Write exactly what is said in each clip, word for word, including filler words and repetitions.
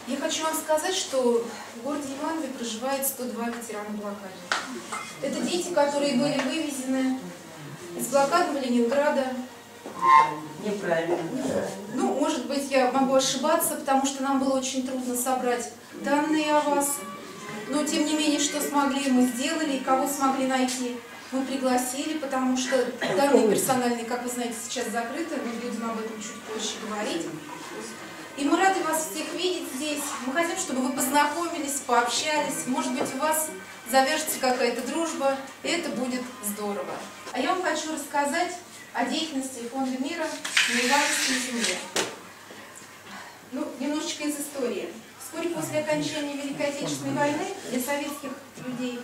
Я хочу вам сказать, что в городе Иванове проживает сто два ветерана блокады. Это дети, которые были вывезены из блокадного Ленинграда. Неправильно. Ну, может быть, я могу ошибаться, потому что нам было очень трудно собрать данные о вас. Но, тем не менее, что смогли, мы сделали, и кого смогли найти, мы пригласили, потому что данные персональные, как вы знаете, сейчас закрыты, мы будем об этом чуть позже говорить. И мы рады вас всех видеть здесь. Мы хотим, чтобы вы познакомились, пообщались. Может быть, у вас завяжется какая-то дружба, и это будет здорово. А я вам хочу рассказать о деятельности Фонда мира на Ивановской земле. Ну, немножечко из истории. Вскоре после окончания Великой Отечественной войны для советских людей,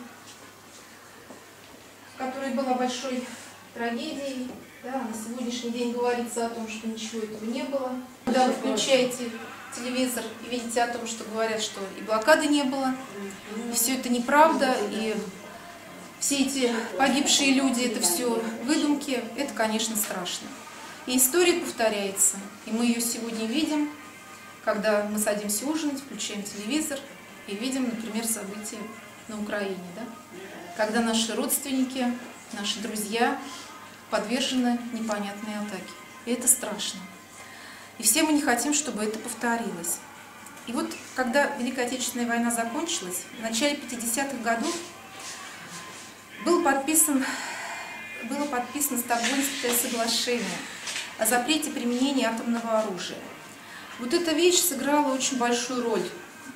которая была большой трагедией, да, на сегодняшний день говорится о том, что ничего этого не было. Когда вы включаете телевизор и видите о том, что говорят, что и блокады не было, и все это неправда, и все эти погибшие люди, это все выдумки, это, конечно, страшно. И история повторяется, и мы ее сегодня видим, когда мы садимся ужинать, включаем телевизор и видим, например, события на Украине, да? Когда наши родственники, наши друзья подвержены непонятной атаке. И это страшно. И все мы не хотим, чтобы это повторилось. И вот, когда Великая Отечественная война закончилась, в начале пятидесятых годов был подписан, было подписано Стокгольмское соглашение о запрете применения атомного оружия. Вот эта вещь сыграла очень большую роль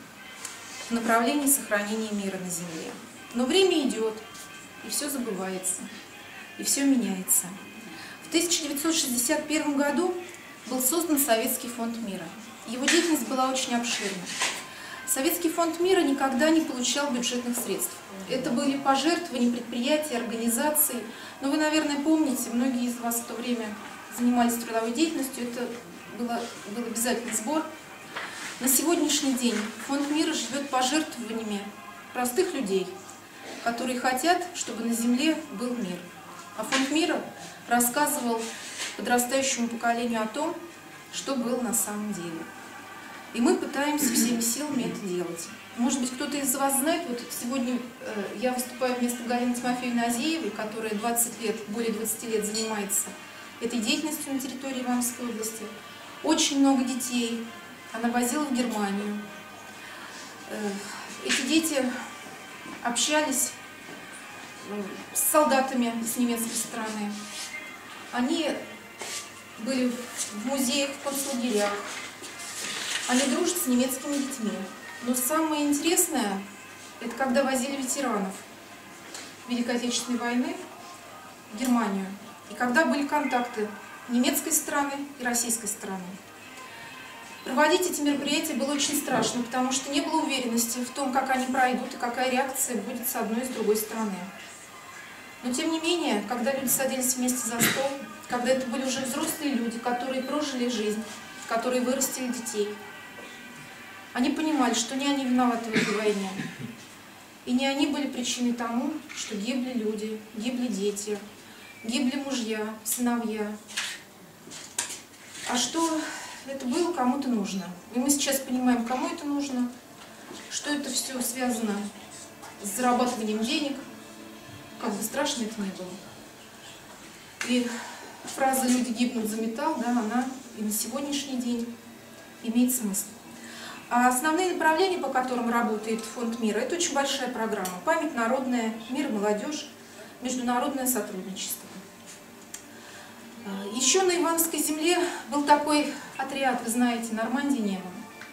в направлении сохранения мира на Земле. Но время идет, и все забывается, и все меняется. В тысяча девятьсот шестьдесят первом году был создан Советский фонд мира. Его деятельность была очень обширна. Советский фонд мира никогда не получал бюджетных средств. Это были пожертвования предприятий, организаций. Но вы, наверное, помните, многие из вас в то время занимались трудовой деятельностью, это было, был обязательный сбор. На сегодняшний день фонд мира живет пожертвованиями простых людей, которые хотят, чтобы на Земле был мир. А фонд мира рассказывал подрастающему поколению о том, что было на самом деле. И мы пытаемся всеми силами это делать. Может быть, кто-то из вас знает, вот сегодня э, я выступаю вместо Галины Тимофеевны Азеевой, которая двадцать лет, более двадцати лет занимается этой деятельностью на территории Ивановской области. Очень много детей она возила в Германию. Э, эти дети общались с солдатами с немецкой стороны. Они были в музеях, в концлагерях. Они дружат с немецкими детьми. Но самое интересное, это когда возили ветеранов Великой Отечественной войны в Германию. И когда были контакты немецкой стороны и российской стороны. Проводить эти мероприятия было очень страшно, потому что не было уверенности в том, как они пройдут и какая реакция будет с одной и с другой стороны. Но тем не менее, когда люди садились вместе за стол, когда это были уже взрослые люди, которые прожили жизнь, которые вырастили детей, они понимали, что не они виноваты в этой войне. И не они были причиной тому, что гибли люди, гибли дети, гибли мужья, сыновья. А что это было кому-то нужно. И мы сейчас понимаем, кому это нужно, что это все связано с зарабатыванием денег, как бы страшно это ни было. И фраза «люди гибнут за металл», да, она и на сегодняшний день имеет смысл. А основные направления, по которым работает Фонд мира, это очень большая программа. Память народная, мир и молодежь, международное сотрудничество. Еще на Ивановской земле был такой отряд, вы знаете, Нормандия-Неман,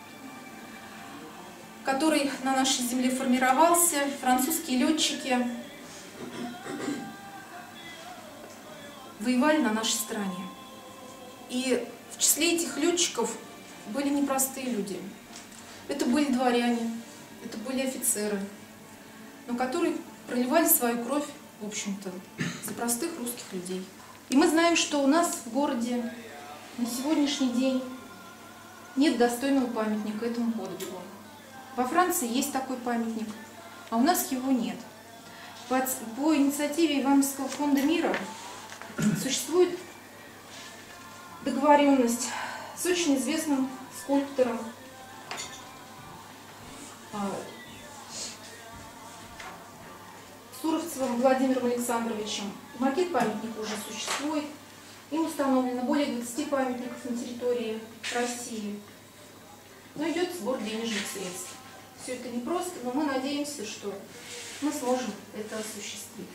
который на нашей земле формировался. Французские летчики воевали на нашей стране. И в числе этих летчиков были непростые люди. Это были дворяне, это были офицеры, но которые проливали свою кровь, в общем-то, за простых русских людей. И мы знаем, что у нас в городе на сегодняшний день нет достойного памятника этому подвигу. Во Франции есть такой памятник, а у нас его нет. По, по инициативе Ивановского фонда мира существует договоренность с очень известным скульптором Александровичем. Макет памятника уже существует. Им установлено более двадцати памятников на территории России. Но идет сбор денежных средств. Все это непросто, но мы надеемся, что мы сможем это осуществить.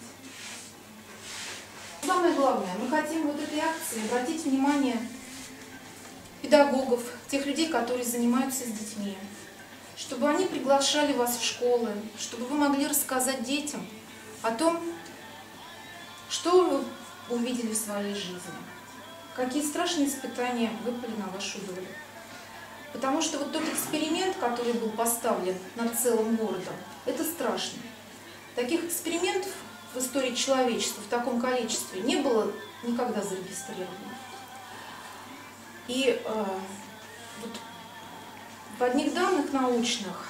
Самое главное, мы хотим вот этой акции обратить внимание педагогов, тех людей, которые занимаются с детьми, чтобы они приглашали вас в школы, чтобы вы могли рассказать детям о том, что вы увидели в своей жизни, какие страшные испытания выпали на вашу долю. Потому что вот тот эксперимент, который был поставлен над целым городом, это страшно. Таких экспериментов в истории человечества в таком количестве не было никогда зарегистрировано. И э, вот в одних данных научных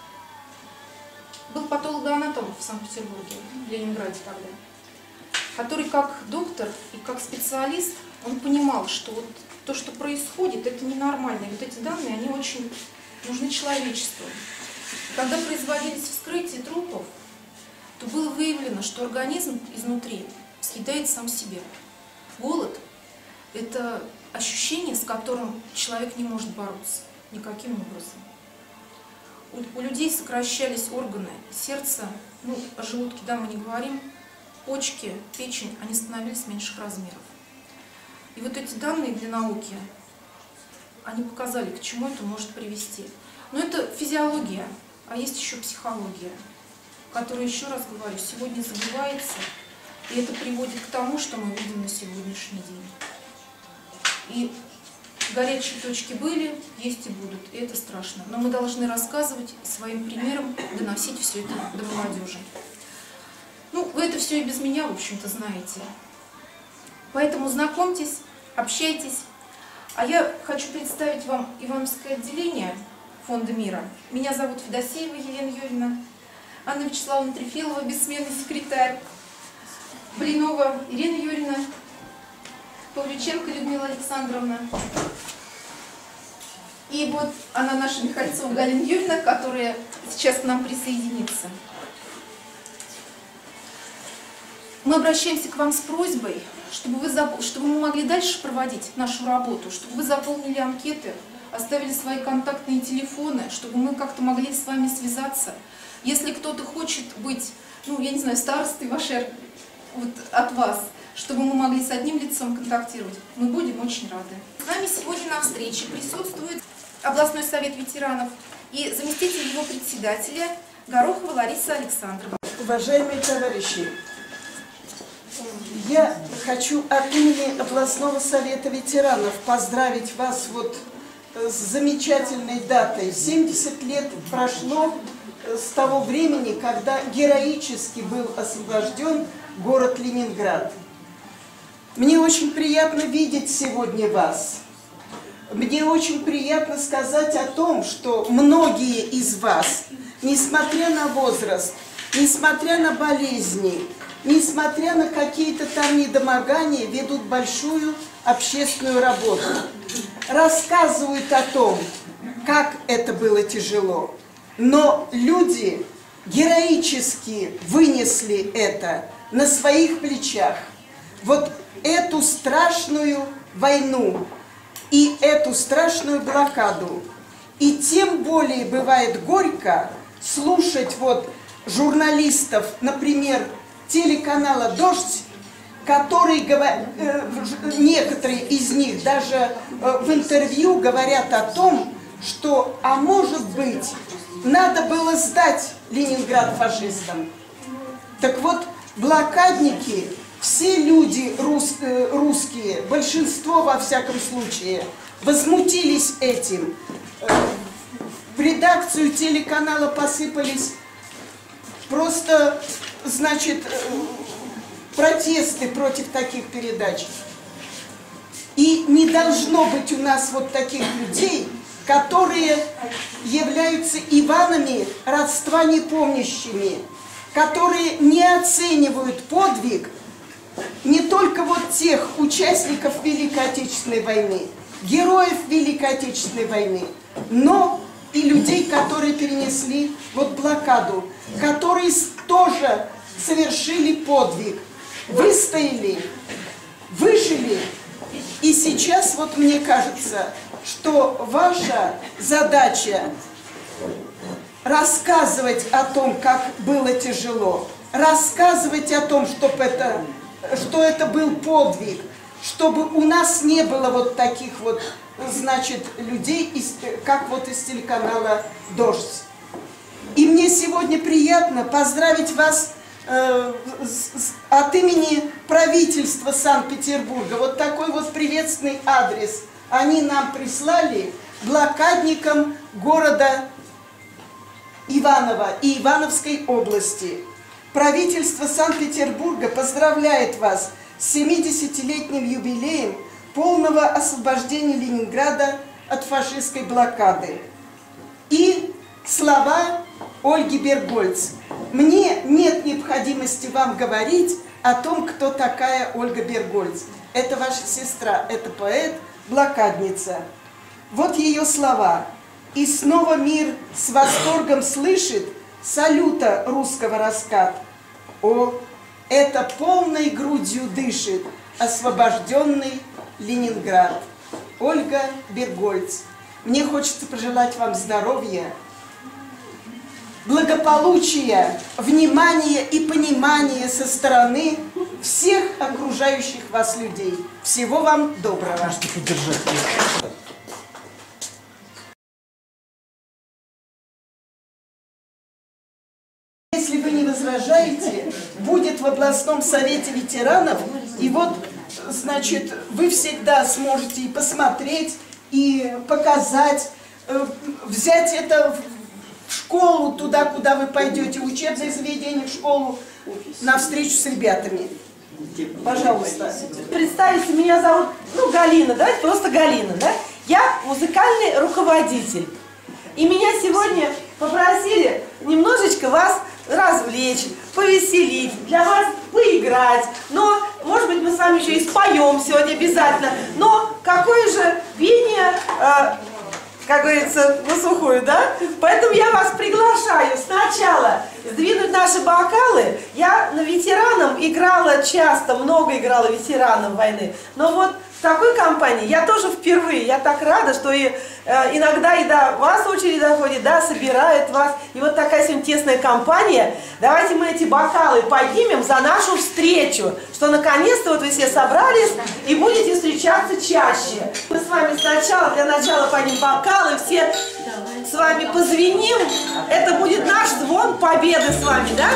был патологоанатом в Санкт-Петербурге, в Ленинграде тогда, который как доктор и как специалист, он понимал, что вот то, что происходит, это ненормально. И вот эти данные, они очень нужны человечеству. Когда производились вскрытия трупов, то было выявлено, что организм изнутри съедает сам себя. Голод – это ощущение, с которым человек не может бороться никаким образом. У, у людей сокращались органы сердца, ну, о желудке, да, мы не говорим, почки, печень, они становились меньших размеров. И вот эти данные для науки, они показали, к чему это может привести. Но это физиология, а есть еще психология, которая, еще раз говорю, сегодня забывается, и это приводит к тому, что мы видим на сегодняшний день. И горячие точки были, есть и будут, и это страшно. Но мы должны рассказывать, своим примером доносить все это до молодежи. Ну, вы это все и без меня, в общем-то, знаете. Поэтому знакомьтесь, общайтесь. А я хочу представить вам Ивановское отделение Фонда мира. Меня зовут Федосеева Елена Юрьевна, Анна Вячеславовна Трефилова, бессменный секретарь, Блинова Ирина Юрьевна, Павлюченко Людмила Александровна. И вот она наша Михальцова Галина Юрьевна, которая сейчас к нам присоединится. Мы обращаемся к вам с просьбой, чтобы, вы зап... чтобы мы могли дальше проводить нашу работу, чтобы вы заполнили анкеты, оставили свои контактные телефоны, чтобы мы как-то могли с вами связаться. Если кто-то хочет быть, ну, я не знаю, старостой вашей, вот, от вас, чтобы мы могли с одним лицом контактировать, мы будем очень рады. С нами сегодня на встрече присутствует областной совет ветеранов и заместитель его председателя Горохова Лариса Александровна. Уважаемые товарищи, я хочу от имени областного совета ветеранов поздравить вас вот с замечательной датой. семьдесят лет прошло с того времени, когда героически был освобожден город Ленинград. Мне очень приятно видеть сегодня вас. Мне очень приятно сказать о том, что многие из вас, несмотря на возраст, несмотря на болезни, несмотря на какие-то там недомогания, ведут большую общественную работу. Рассказывают о том, как это было тяжело. Но люди героически вынесли это на своих плечах. Вот эту страшную войну и эту страшную блокаду. И тем более бывает горько слушать вот журналистов, например, телеканала «Дождь», которые, некоторые из них даже в интервью говорят о том, что, а может быть, надо было сдать Ленинград фашистам. Так вот, блокадники, все люди рус, русские, большинство во всяком случае, возмутились этим. В редакцию телеканала посыпались просто, значит, протесты против таких передач. И не должно быть у нас вот таких людей, которые являются Иванами родства непомнящими, которые не оценивают подвиг не только вот тех участников Великой Отечественной войны, героев Великой Отечественной войны, но и людей, которые перенесли вот блокаду, которые тоже совершили подвиг, выстояли, выжили. И сейчас вот мне кажется, что ваша задача рассказывать о том, как было тяжело, рассказывать о том, чтобы это, что это был подвиг, чтобы у нас не было вот таких вот, значит, людей, как вот из телеканала «Дождь». И мне сегодня приятно поздравить вас э, с, от имени правительства Санкт-Петербурга. Вот такой вот приветственный адрес они нам прислали блокадникам города Иваново и Ивановской области. Правительство Санкт-Петербурга поздравляет вас с семидесятилетним юбилеем полного освобождения Ленинграда от фашистской блокады. И слова Ольги Бергольц. Мне нет необходимости вам говорить о том, кто такая Ольга Бергольц. Это ваша сестра, это поэт, блокадница. Вот ее слова. И снова мир с восторгом слышит салюта русского раскат. О, это полной грудью дышит освобожденный Ленинград. Ольга Бергольц. Мне хочется пожелать вам здоровья, благополучия, внимания и понимания со стороны всех окружающих вас людей. Всего вам доброго. Можете поддержать. Если вы не возражаете, будет в областном совете ветеранов, и вот, значит, вы всегда сможете и посмотреть, и показать, взять это в школу, туда, куда вы пойдете, в учебное заведение, в школу, на встречу с ребятами. Пожалуйста. Представьте, меня зовут, ну, Галина, давайте просто Галина, да? Я музыкальный руководитель. И меня сегодня попросили немножечко вас развлечь, повеселить, для вас поиграть. Но, может быть, мы с вами еще и споем сегодня обязательно. Но какое же пение, э, как говорится, на сухую, да? Поэтому я вас приглашаю сначала сдвинуть наши бокалы. Я на ветеранам играла часто, много играла ветеранам войны. Но вот в такой компании я тоже впервые. Я так рада, что и э, иногда и до вас очередь доходит, да, собирает вас. И вот такая сегодня тесная компания. Давайте мы эти бокалы поднимем за нашу встречу, что наконец-то вот вы все собрались и будете встречаться чаще. Мы с вами сначала, для начала поднимем бокалы, все с вами позвеним. Это будет наш звон победы с вами, да?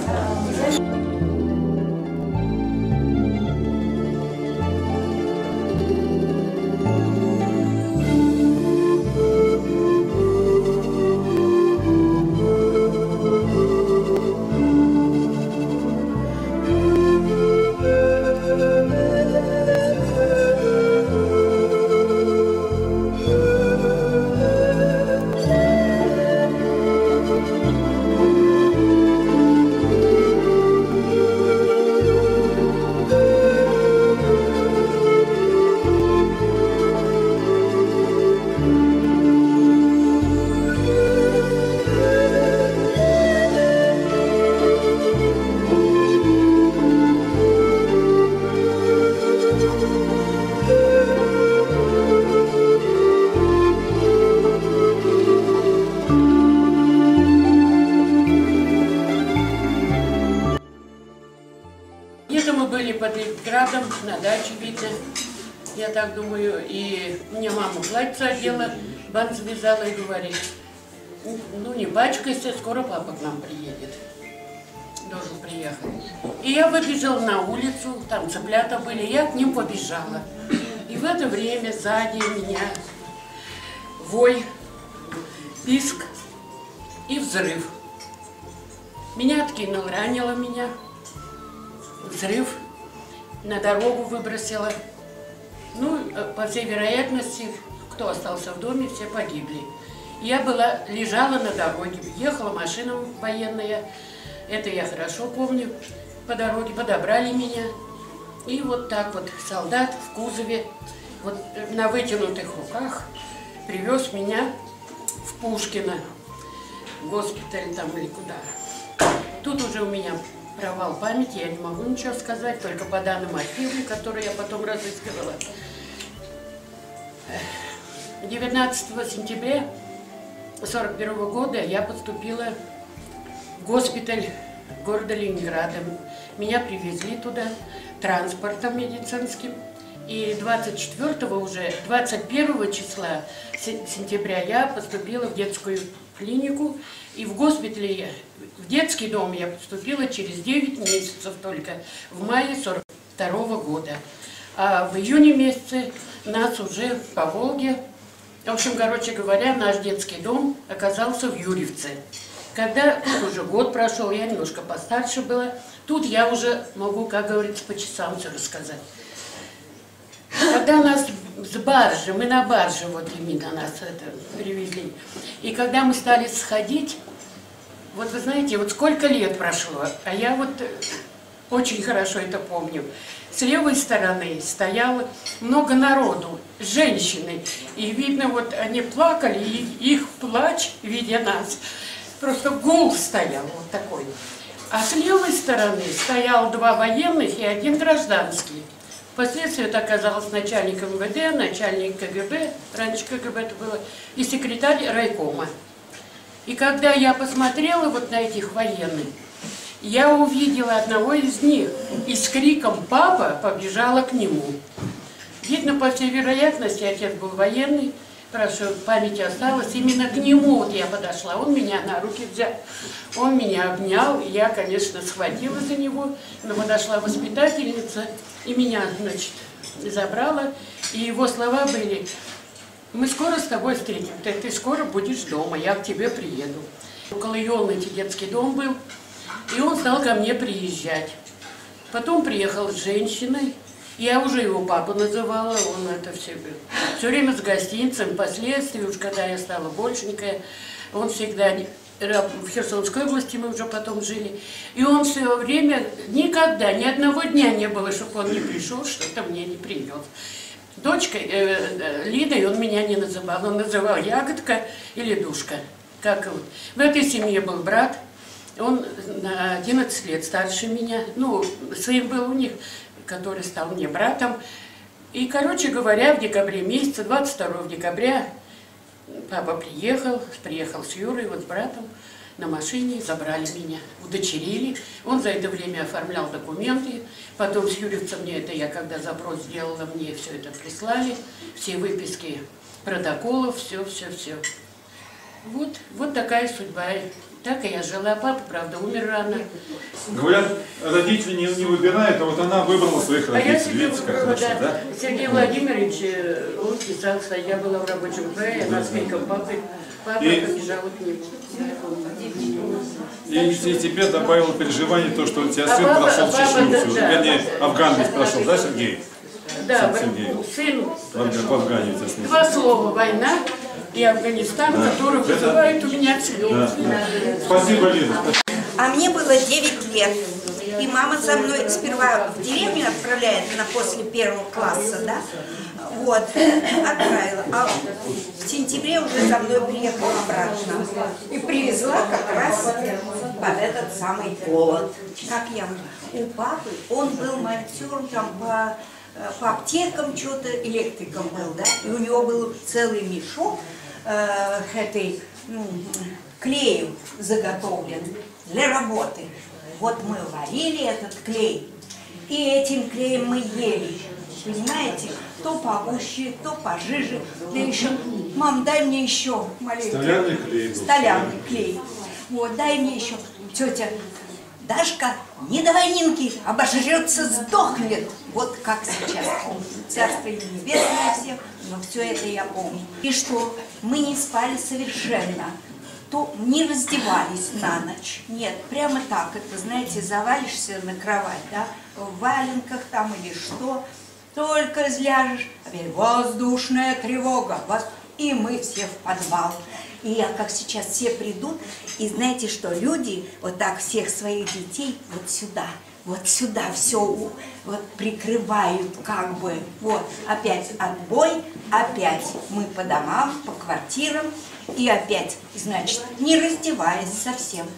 Под Ленинградом, на даче, видно, я так думаю, и мне мама платье одела, бант завязала и говорит, ну не пачкайся, скоро папа к нам приедет, должен приехать. И я выбежала на улицу, там цыплята были, я к ним побежала. И в это время сзади меня вой, писк и взрыв. Меня откинул, ранило меня, взрыв. На дорогу выбросила. Ну, по всей вероятности, кто остался в доме, все погибли. Я была, лежала на дороге, ехала машина военная, это я хорошо помню, по дороге подобрали меня. И вот так вот солдат в кузове, вот на вытянутых руках, привез меня в Пушкино, в госпиталь там или куда. Тут уже у меня провал памяти, я не могу ничего сказать, только по данным архива, которые я потом разыскивала. девятнадцатого сентября сорок первого года я поступила в госпиталь города Ленинграда. Меня привезли туда транспортом медицинским. И двадцать четвёртого уже, двадцать первого числа сентября я поступила в детскую клинику. И в госпитале, в детский дом я поступила через девять месяцев только, в мае сорок второго года. А в июне месяце нас уже по Волге, в общем, короче говоря, наш детский дом оказался в Юрьевце. Когда тут уже год прошел, я немножко постарше была, тут я уже могу, как говорится, по часам все рассказать. Когда нас с баржи, мы на барже, вот именно нас это привезли, и когда мы стали сходить, вот вы знаете, вот сколько лет прошло, а я вот очень хорошо это помню. С левой стороны стояло много народу, женщины, и видно, вот они плакали, и их плач, видя нас, просто гул стоял вот такой. А с левой стороны стоял два военных и один гражданский. Впоследствии это оказалось начальник эм вэ дэ, начальник ка гэ бэ, раньше ка гэ бэ это было, и секретарь райкома. И когда я посмотрела вот на этих военных, я увидела одного из них и с криком «Папа!» побежала к нему. Видно, по всей вероятности, отец был военный, хорошо, в памяти осталось, именно к нему вот я подошла, он меня на руки взял, он меня обнял, и я, конечно, схватила за него, но подошла воспитательница и меня, значит, забрала, и его слова были: «Мы скоро с тобой встретимся, ты, ты скоро будешь дома, я к тебе приеду». Около Елнати детский дом был, и он стал ко мне приезжать. Потом приехал с женщиной, я уже его папу называла, он это все, все время с гостинцем. Впоследствии, уж когда я стала большенькая, он всегда, в Херсонской области мы уже потом жили, и он все время, никогда, ни одного дня не было, чтобы он не пришел, что-то мне не привез. Дочкой, э, Лидой он меня не называл, он называл Ягодка или Душка. Как вот. В этой семье был брат, он на одиннадцать лет старше меня, ну, сын был у них, который стал мне братом. И, короче говоря, в декабре месяце, двадцать второго декабря, папа приехал, приехал с Юрой, вот с братом, на машине, забрали меня, удочерили. Он за это время оформлял документы, потом с Юрьевца мне это, я когда запрос сделала, мне все это прислали, все выписки протоколов, все, все, все. Вот, вот такая судьба. Так и я жила. Папа, правда, умер рано. Говорят, родители не, не выбирают, а вот она выбрала своих родителей. А я себе Видите, как выбрала, хорошо, да. да? Сергей Владимирович, он писался, я была в рабочем крае, она с криком папы. Папа И... побежала к нему. И, и тебе добавило переживание то, что у тебя а сын папа, прошел папа, Чечню, да, всю. да. Вернее, Афган ведь прошел, да, Сергей? Да, Сергей. сын. В Афгане, в смысле. Два слова: война и Афганистан, да. Который это... вызывает у меня слезы. Да. Спасибо, Лиза. А мне было девять лет. И мама со мной сперва в деревню отправляет на после первого класса, да? Вот, отправила. А в сентябре уже за мной приехала обратно. И привезла как раз под этот самый голод. Как я у папы, он был монтёром там по, по аптекам, что-то электриком был, да? И у него был целый мешок э, этой, ну, клею заготовлен для работы. Вот мы варили этот клей, и этим клеем мы ели, понимаете? То погуще, то пожиже, да еще, мам, дай мне еще маленький. Столярный клей. Столярный клей. Вот, дай мне еще. Тетя Дашка, не давай Нинки, обожрется, сдохнет. Вот как сейчас помню. Царство небесное всех, но все это я помню. И что, мы не спали совершенно. То не раздевались на ночь. Нет, прямо так, это, знаете, завалишься на кровать, да, в валенках там или что, только ляжешь, опять воздушная тревога, и мы все в подвал. И я, как сейчас все придут, и знаете что, люди вот так всех своих детей вот сюда, вот сюда все вот прикрывают как бы, вот, опять отбой, опять мы по домам, по квартирам, и опять, значит, не раздеваясь совсем,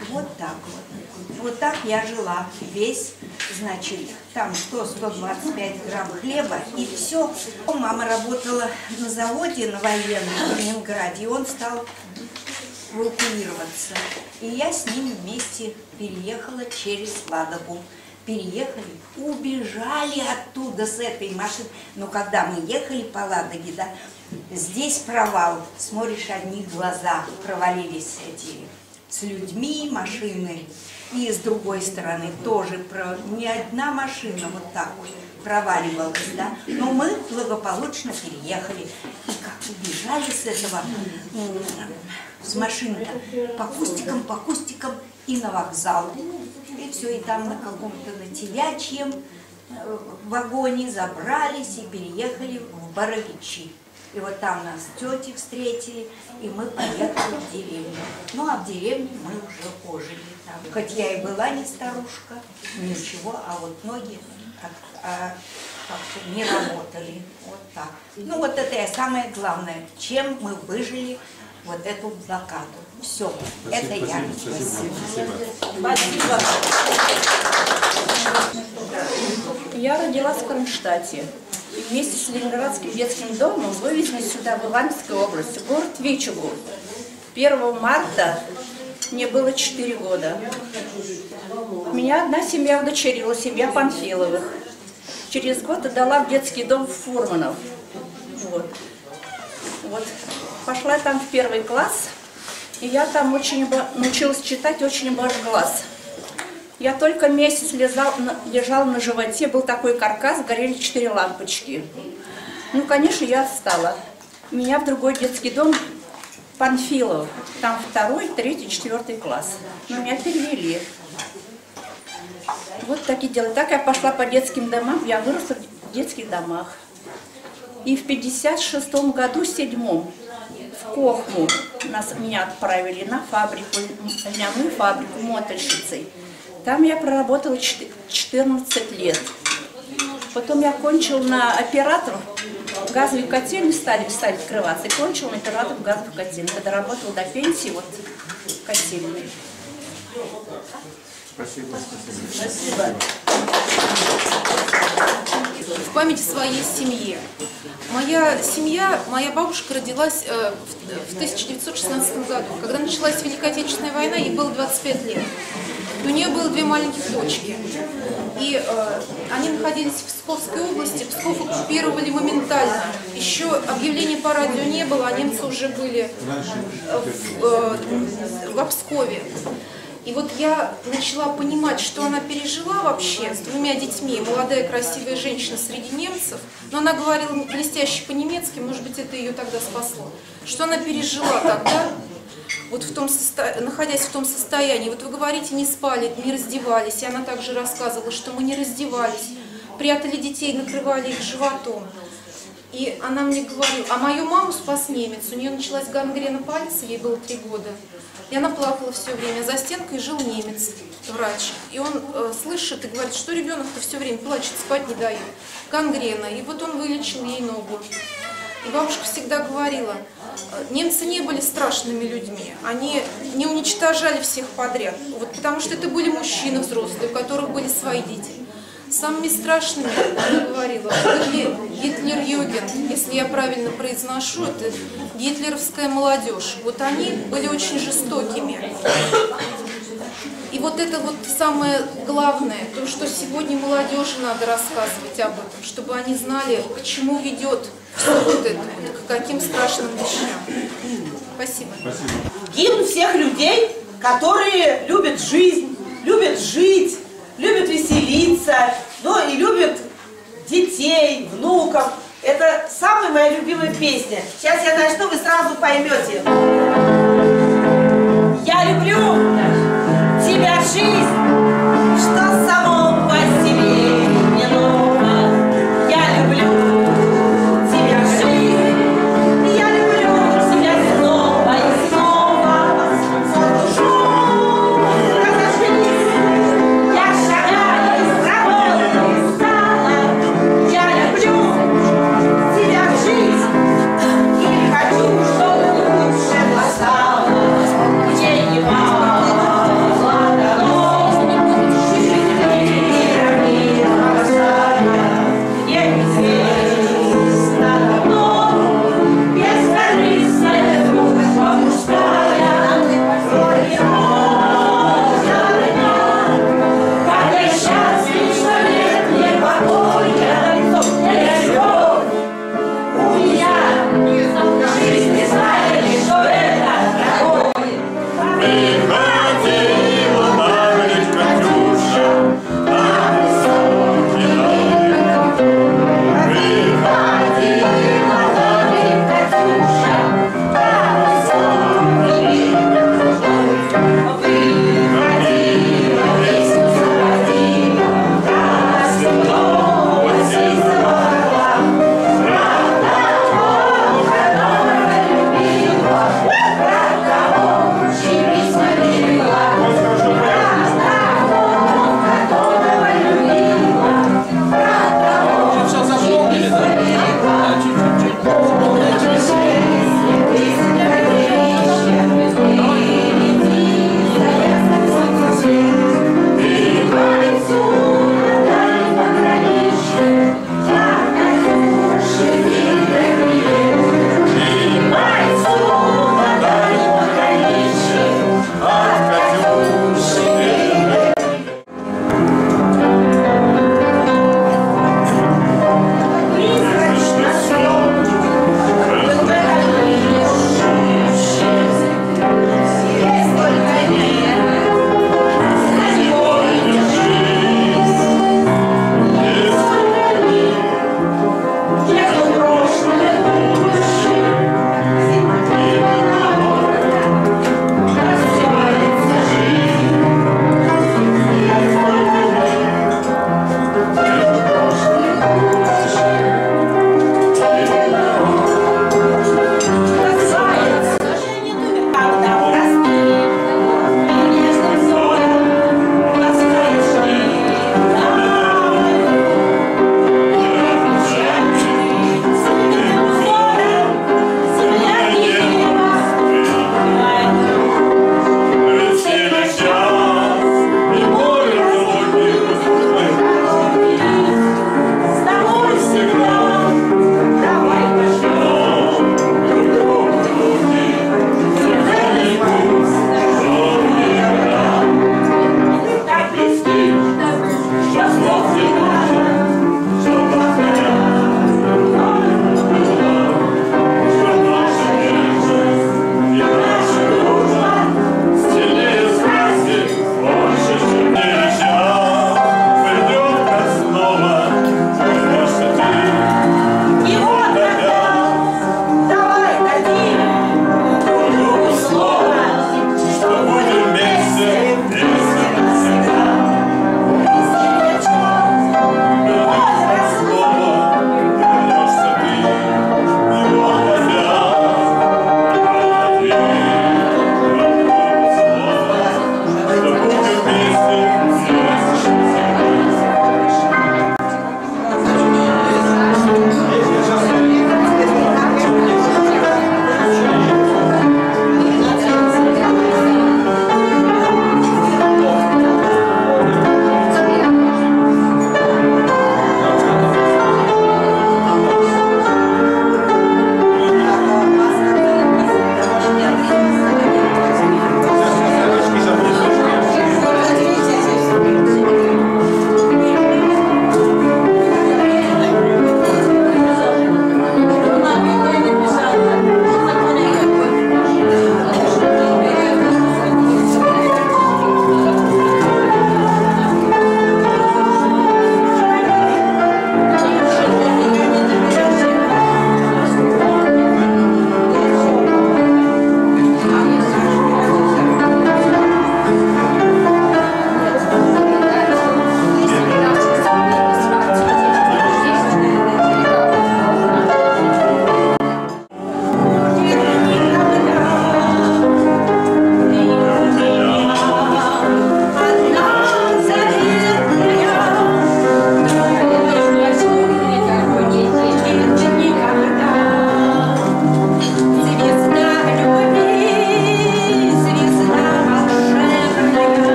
Вот так вот. Вот так я жила весь, значит, там сто — сто двадцать пять грамм хлеба и все. Мама работала на заводе на военном в Ленинграде, и он стал эвакуироваться. И я с ним вместе переехала через Ладогу. Переехали, убежали оттуда с этой машины. Но когда мы ехали по Ладоге, да, здесь провал, смотришь, одни глаза провалились эти с людьми, машины. И с другой стороны тоже про... не одна машина вот так вот проваливалась, да. Но мы благополучно переехали. И как убежали с этого, с машины по кустикам, по кустикам и на вокзал. И все, и там на каком-то на телячьем вагоне забрались и переехали в Боровичи. И вот там нас тети встретили, и мы поехали в деревню. Ну, а в деревне мы уже пожили там. Хоть я и была не старушка, ничего, а вот ноги а, как-то не работали. Вот так. Ну, вот это и самое главное, чем мы выжили вот эту блокаду. Все, это спасибо, я. Спасибо. Спасибо. Я родилась в Кронштадте. И вместе с Ленинградским детским домом вывезли сюда, в Ивановскую область, в город Вичугу. первого марта мне было четыре года. Меня одна семья удочерила, семья Панфиловых. Через год отдала в детский дом Фурманов. Вот. Вот. Пошла там в первый класс, и я там очень научилась читать, очень обожглась. Я только месяц лежал, лежал на животе, был такой каркас, горели четыре лампочки. Ну, конечно, я встала. Меня в другой детский дом Панфилов, там второй, третий, четвертый класс. Но меня перевели. Вот такие дела. Так я пошла по детским домам, я выросла в детских домах. И в пятьдесят шестом году, седьмом, в Кохму нас, меня отправили на фабрику, льняную фабрику мотольщицей. Там я проработала четырнадцать лет. Потом я кончила на оператор, газовые котельные стали, стали открываться, и кончила на оператор газовых котельных. Когда работала до пенсии, вот котельные. Спасибо. Спасибо. В память о своей семье. Моя семья, моя бабушка родилась э, в, в тысяча девятьсот шестнадцатом году. Когда началась Великая Отечественная война, ей было двадцать пять лет. У нее было две маленьких дочки. И э, они находились в Псковской области. Псков оккупировали моментально. Еще объявлений по радио не было, а немцы уже были в, э, в Пскове. И вот я начала понимать, что она пережила вообще с двумя детьми, молодая красивая женщина среди немцев, но она говорила блестяще по-немецки, может быть, это ее тогда спасло. Что она пережила тогда, вот в том состо... находясь в том состоянии. Вот вы говорите, не спали, не раздевались, и она также рассказывала, что мы не раздевались, прятали детей, накрывали их животом. И она мне говорила, а мою маму спас немец, у нее началась гангрена пальца, ей было три года. И она плакала все время. За стенкой жил немец, врач. И он э, слышит и говорит, что ребенок-то все время плачет, спать не дает. Гангрена. И вот он вылечил ей ногу. И бабушка всегда говорила, немцы не были страшными людьми. Они не уничтожали всех подряд. Вот потому что это были мужчины взрослые, у которых были свои дети. Самыми страшными, она говорила, были Гитлер-Югент, если я правильно произношу, это гитлеровская молодежь. Вот они были очень жестокими. И вот это вот самое главное, то, что сегодня молодежи надо рассказывать об этом, чтобы они знали, к чему ведет все вот это, к каким страшным вещам. Спасибо. Спасибо. Гимн всех людей, которые любят жизнь, любят жить, любят веселиться, но и любят детей, внуков. Это самая моя любимая песня. Сейчас я начну, вы сразу поймете. Я люблю тебя, жизнь, что само по себе не ново. Я люблю тебя, жизнь, я люблю тебя снова и снова. Вот ушел, разошлись, я шагаю с работы устала. Я люблю тебя, жизнь, и хочу, чтобы лучше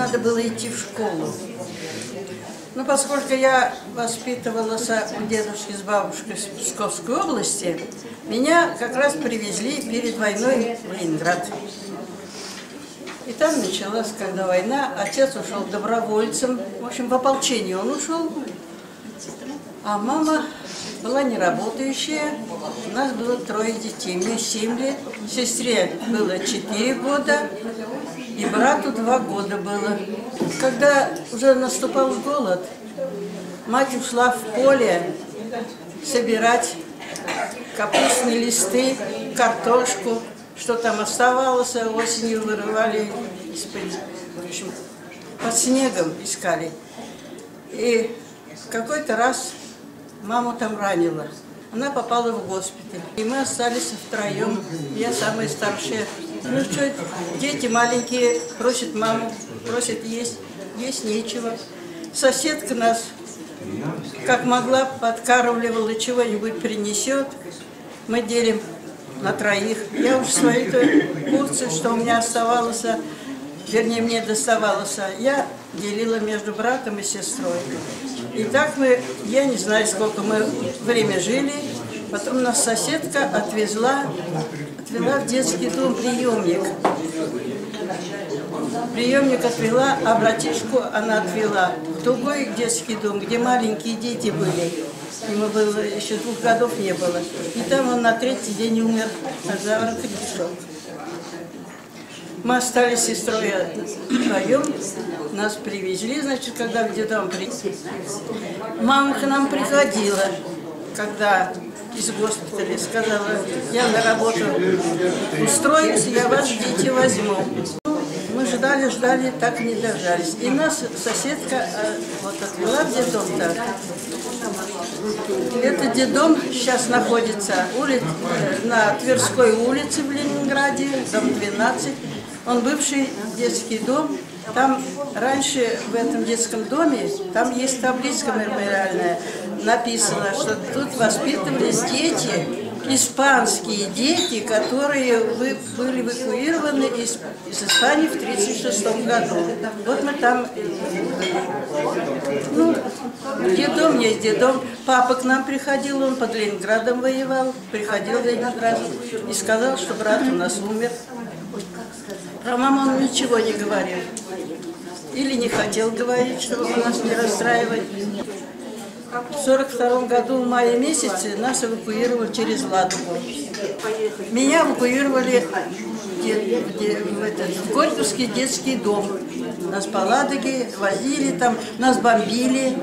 надо было идти в школу. Но поскольку я воспитывалась у дедушки с бабушкой в Псковской области, меня как раз привезли перед войной в Ленинград. И там началась, когда война, отец ушел добровольцем, в общем, в ополчение он ушел, а мама была неработающая, у нас было трое детей, мне семь лет, сестре было четыре года, и брату два года было. Когда уже наступал голод, мать ушла в поле собирать капустные листы, картошку, что там оставалось, осенью вырывали из-под, в общем, под снегом искали. И какой-то раз маму там ранила. Она попала в госпиталь. И мы остались втроем. Я самая старшая. Ну что, дети маленькие просят маму, просят есть. Есть нечего. Соседка нас, как могла, подкармливала, чего-нибудь принесет. Мы делим на троих. Я уж свои порции, что у меня оставалось, вернее, мне доставалось, я делила между братом и сестрой. И так мы, я не знаю, сколько мы время жили, потом нас соседка отвезла, отвела в детский дом приемник. Приемник отвела, а братишку она отвела в другой детский дом, где маленькие дети были. Ему было еще двух годов не было. И там он на третий день умер от заворотных кишок. Мы остались с сестрой вдвоем, нас привезли, значит, когда в детдом приехали. Мама к нам приходила, когда из госпиталя, сказала, я на работу устроюсь, я вас, дети, возьму. Мы ждали, ждали, так не дождались. И нас соседка вот отвела в детдом-то. Этот детдом сейчас находится улиц, на Тверской улице в Ленинграде, дом двенадцать. Он бывший детский дом. Там раньше в этом детском доме, там есть табличка мемориальная, написано, что тут воспитывались дети, испанские дети, которые вы, были эвакуированы из, из Испании в тридцать шестом году. Вот мы там, ну, детдом есть детдом. Папа к нам приходил, он под Ленинградом воевал, приходил в Ленинград и сказал, что брат у нас умер. Про маму он ничего не говорил. Или не хотел говорить, чтобы нас не расстраивать. В сорок втором году в мае месяце нас эвакуировали через Ладогу. Меня эвакуировали в, в, этот, в Горьковский детский дом. Нас по Ладоге возили, там нас бомбили.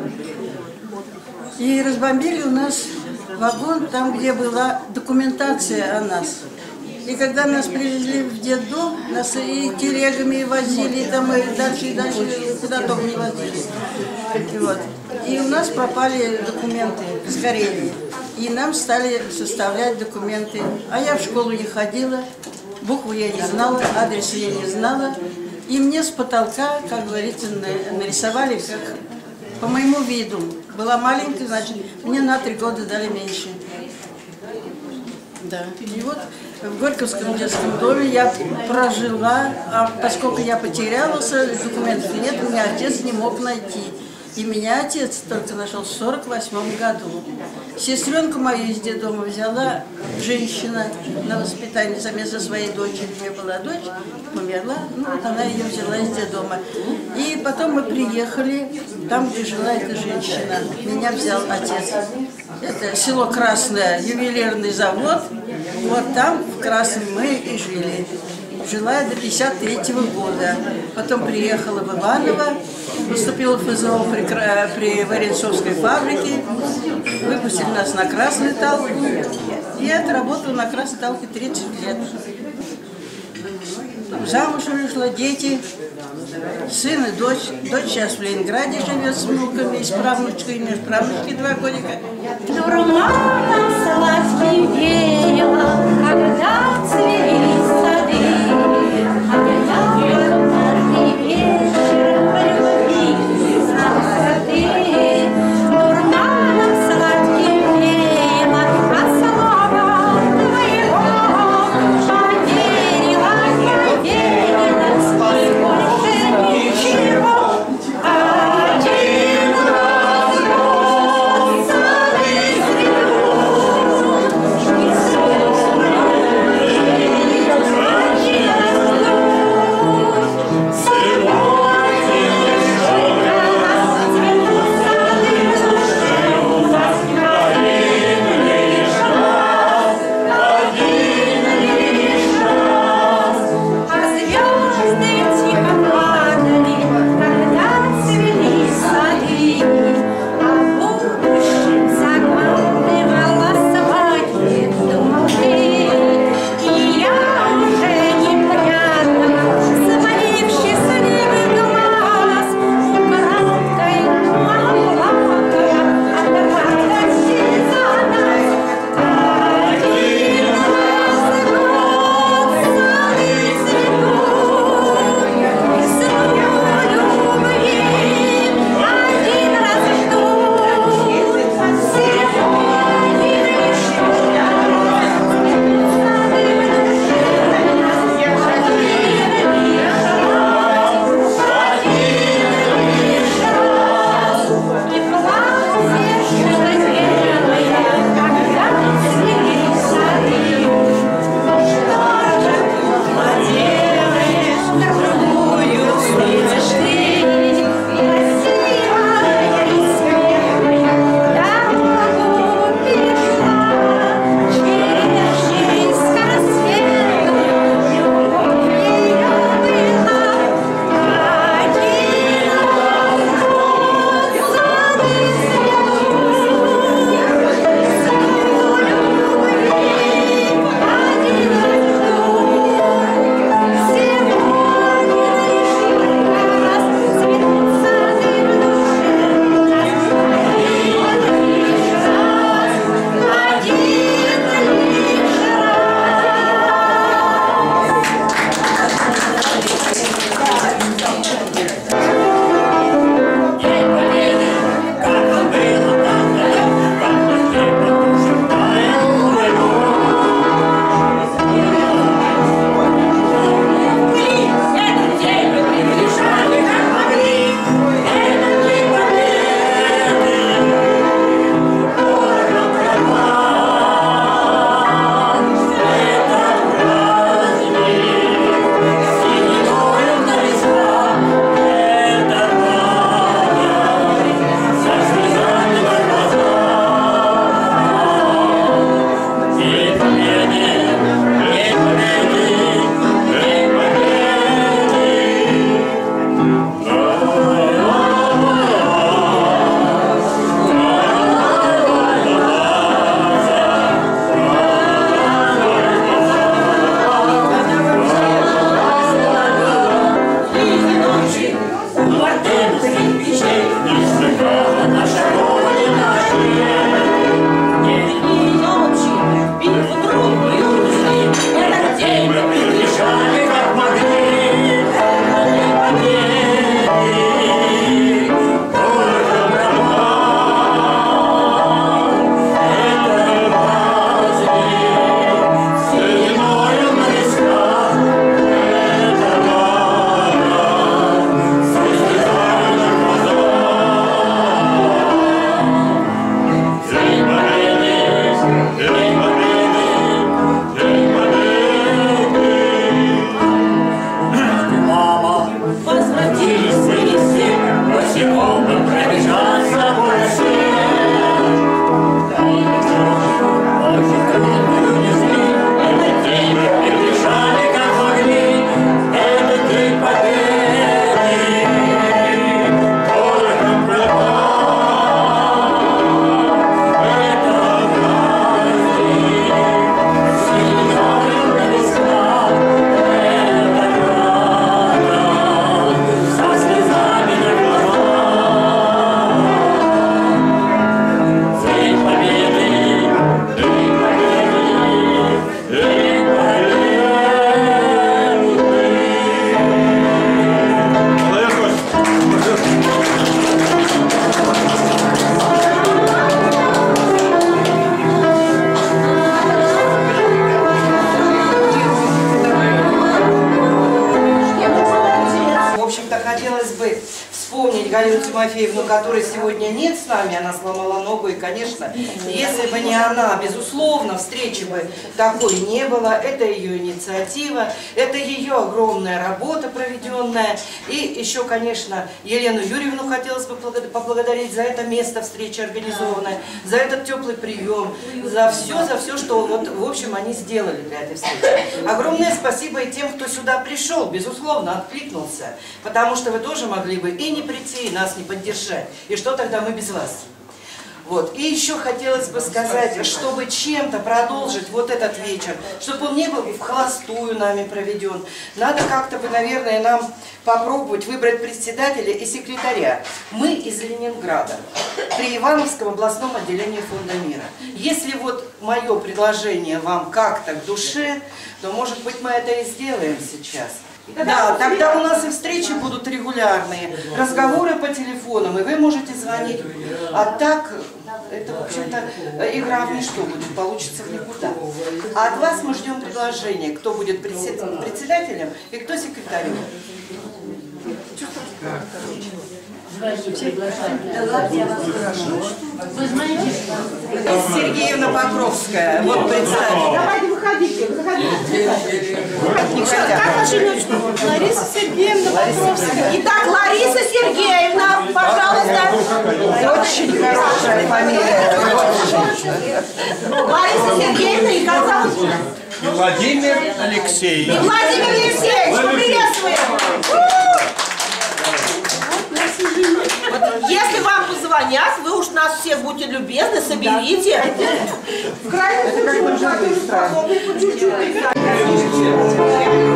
И разбомбили у нас вагон, там, где была документация о нас. И когда нас привезли в детдом, нас и телегами возили, и там и дальше, и дальше, куда только не возили. И, вот. И у нас пропали документы, сгорели. И нам стали составлять документы. А я в школу не ходила, букву я не знала, адрес я не знала. И мне с потолка, как говорится, нарисовали, как по моему виду. Была маленькая, значит, мне на три года дали меньше. Да. И вот в Горьковском детском доме я прожила, а поскольку я потерялась, документов нет, у меня отец не мог найти. И меня отец только нашел в сорок восьмом году. Сестренку мою из детдома взяла женщина на воспитание совместно со своей дочерью. У меня была дочь, померла, ну вот она ее взяла из детдома. И потом мы приехали там, где жила эта женщина. Меня взял отец. Это село Красное, ювелирный завод. Вот там, в Красном, мы и жили. Жила я до пятьдесят третьего года. Потом приехала в Иваново, поступила в ФЗО при, при Варенцовской фабрике. Выпустили нас на Красную Талку. И я отработала на Красной Талке тридцать лет. Замуж вышла, дети, сын и дочь. Дочь сейчас в Ленинграде живет с внуками, с правнучкой, между правнучкой два годика. Дурманом сладким веяло, когда цвели сады, а я каждый вечер полюбилась на высоты. Дурманом сладким веяло, а слова твоего поверила, поверила, и больше ничего. Галину Тимофеевну, которой сегодня нет с нами, она сломала ногу, и, конечно, если бы не она, безусловно, встречи бы такой не было. Это ее инициатива, это ее огромная работа проведенная. И еще, конечно, Елену Юрьевну хотелось бы поблагодарить за это место встречи организованное, за этот теплый прием, за все, за все, что, вот, в общем, они сделали для этой встречи. Огромное спасибо и тем, кто сюда пришел, безусловно, откликнулся, потому что вы тоже могли бы и не прийти, и нас не поддержать. И что тогда мы без вас? Вот. И еще хотелось бы сказать, чтобы чем-то продолжить вот этот вечер, чтобы он не был в холостую нами проведен, надо как-то бы, наверное, нам попробовать выбрать председателя и секретаря. Мы из Ленинграда, при Ивановском областном отделении Фонда мира. Если вот мое предложение вам как-то к душе, то, может быть, мы это и сделаем сейчас. Да, тогда у нас и встречи будут регулярные, разговоры по телефонам, и вы можете звонить. А так, это, в общем-то, игра в ничто будет, получится в никуда. А от вас мы ждем предложения, кто будет председателем и кто секретарем. Вы знаете, Сергеевна Покровская, вот представьте. Давайте выходите, выходите. Не хотят. Как ваша имечко? Лариса Сергеевна Покровская. Итак, Лариса Сергеевна, пожалуйста. Очень хорошая фамилия. Лариса Сергеевна и как зовут? Владимир Алексеевич. И Владимир Алексеевич, приветствуем. Если вам позвонят, вы уж нас всех будьте любезны, соберите. В крайнем случае, мы способны по чуть-чуть.